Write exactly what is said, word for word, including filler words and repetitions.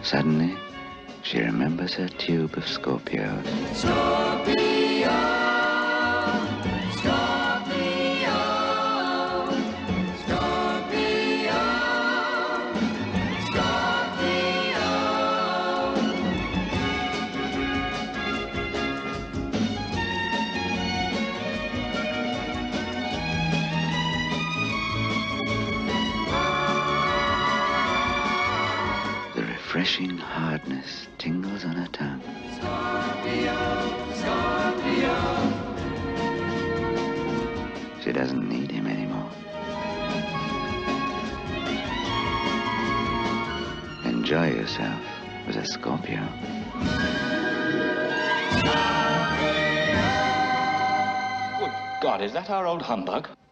Suddenly, she remembers her tube of Scorpios. Scorpio, Scorpio, Scorpio, Scorpio. The refreshing hardness tingles on her tongue. Scorpio, Scorpio. She doesn't need him anymore. Enjoy yourself with a Scorpio. Good God, is that our old humbug?